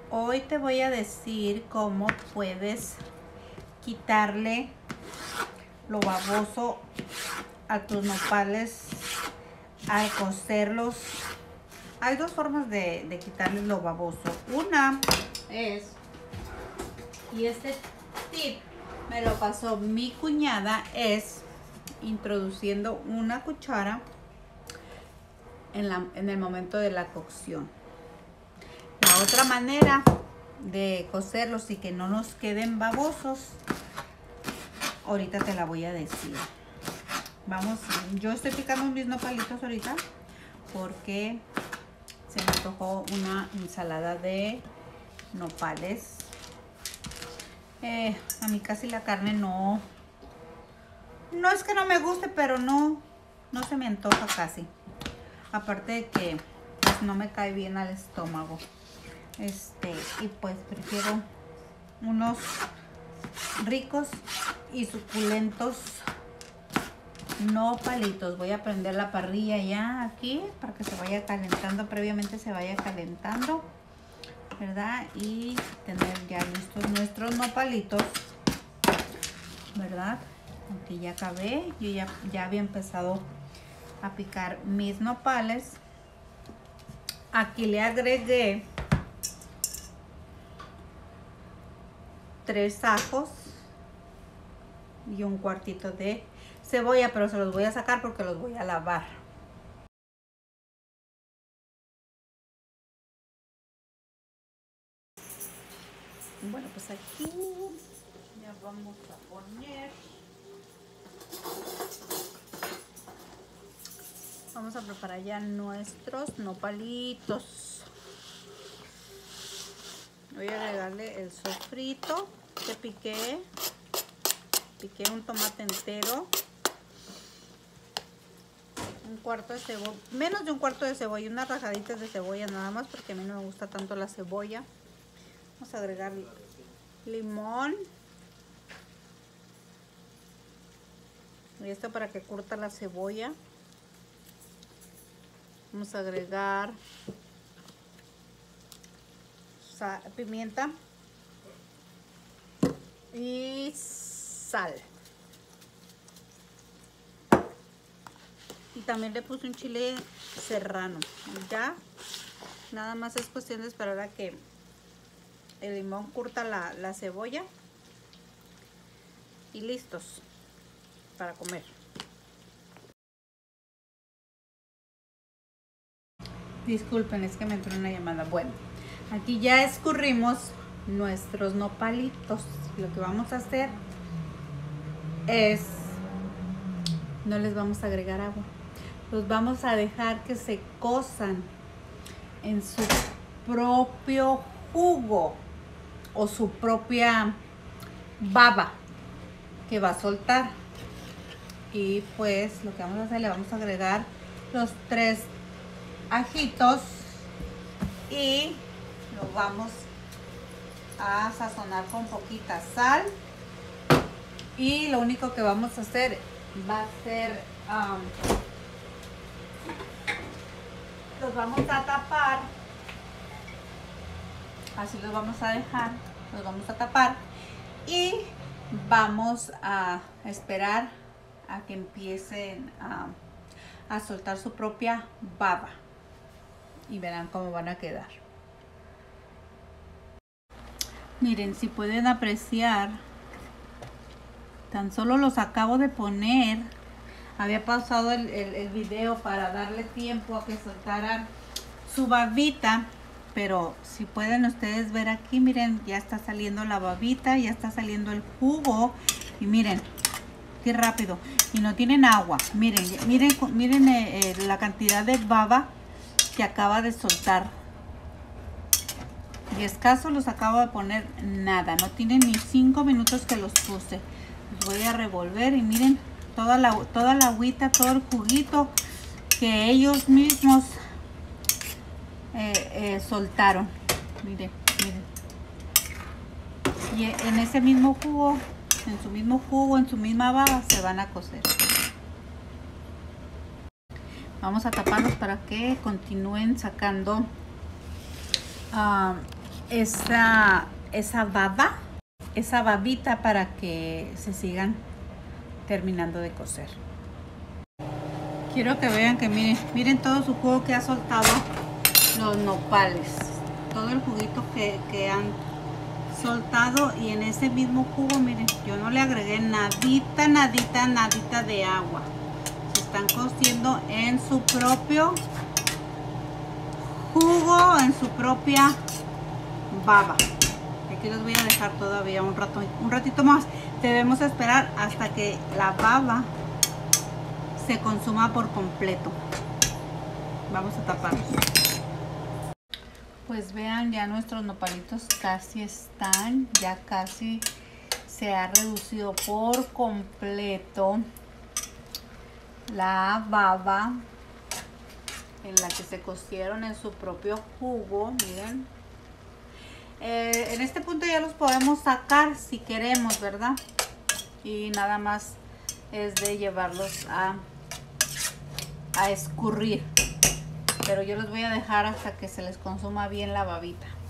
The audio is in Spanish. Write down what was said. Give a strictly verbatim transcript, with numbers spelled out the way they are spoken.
Hoy te voy a decir cómo puedes quitarle lo baboso a tus nopales al cocerlos. Hay dos formas de, de quitarle lo baboso. Una es, y este tip me lo pasó mi cuñada, es introduciendo una cuchara en, la, en el momento de la cocción. La otra manera de cocerlos y que no nos queden babosos, ahorita te la voy a decir. Vamos, yo estoy picando mis nopalitos ahorita porque se me antojó una ensalada de nopales. Eh, a mí casi la carne no, no es que no me guste, pero no, no se me antoja casi. Aparte de que pues, no me cae bien al estómago. Este, y pues prefiero unos ricos y suculentos nopalitos. Voy a prender la parrilla ya aquí para que se vaya calentando, previamente se vaya calentando, ¿verdad? Y tener ya listos nuestros nopalitos, ¿verdad? Aquí ya acabé, yo ya, ya había empezado a picar mis nopales. Aquí le agregué tres ajos y un cuartito de cebolla, pero se los voy a sacar porque los voy a lavar. Bueno, pues aquí ya vamos a poner, vamos a preparar ya nuestros nopalitos. Voy a agregarle el sofrito que piqué. Piqué un tomate entero, un cuarto de cebolla, menos de un cuarto de cebolla, unas rajaditas de cebolla nada más porque a mí no me gusta tanto la cebolla. Vamos a agregar limón. Y esto para que curta la cebolla. Vamos a agregar pimienta y sal. Y también le puse un chile serrano. Ya nada más es cuestión de esperar a que el limón curta la, la cebolla y listos para comer. Disculpen, es que me entró una llamada. Bueno, aquí ya escurrimos nuestros nopalitos. Lo que vamos a hacer es, no les vamos a agregar agua, los vamos a dejar que se cozan en su propio jugo o su propia baba que va a soltar. Y pues lo que vamos a hacer, le vamos a agregar los tres ajitos y lo vamos a sazonar con poquita sal. Y lo único que vamos a hacer va a ser um, los vamos a tapar, así los vamos a dejar, los vamos a tapar y vamos a esperar a que empiecen a, a soltar su propia baba y verán cómo van a quedar. Miren, si pueden apreciar, tan solo los acabo de poner. Había pausado el, el, el video para darle tiempo a que soltaran su babita, pero si pueden ustedes ver aquí, miren, ya está saliendo la babita, ya está saliendo el jugo y miren qué rápido, y no tienen agua. Miren, miren, miren eh, eh, la cantidad de baba que acaba de soltar. Y escaso los acabo de poner, nada, no tienen ni cinco minutos que los puse. Los voy a revolver y miren toda la, toda la agüita, todo el juguito que ellos mismos eh, eh, soltaron. Miren, miren. Y en ese mismo jugo, en su mismo jugo, en su misma baba, se van a cocer. Vamos a taparlos para que continúen sacando uh, esa, esa baba, esa babita para que se sigan terminando de cocer. Quiero que vean que miren, miren todo su jugo que ha soltado los nopales, todo el juguito que, que han soltado, y en ese mismo jugo, miren, yo no le agregué nadita, nadita, nadita de agua. Se están cociendo en su propio jugo, en su propia baba. Aquí los voy a dejar todavía un rato, un ratito más. Debemos esperar hasta que la baba se consuma por completo. Vamos a taparlos. Pues vean, ya nuestros nopalitos casi están, ya casi se ha reducido por completo la baba en la que se cocieron en su propio jugo. Miren, eh, en este punto ya los podemos sacar si queremos, ¿verdad? Y nada más es de llevarlos a, a escurrir. Pero yo los voy a dejar hasta que se les consuma bien la babita.